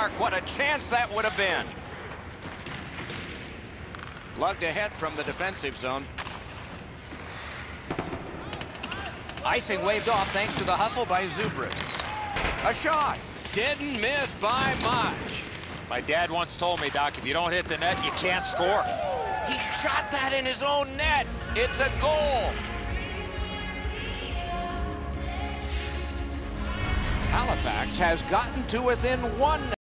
mark. What a chance that would have been. Lugged ahead from the defensive zone. Icing waved off thanks to the hustle by Zubris. A shot. Didn't miss by much. My dad once told me, Doc, if you don't hit the net, you can't score. He shot that in his own net. It's a goal. Halifax has gotten to within 1.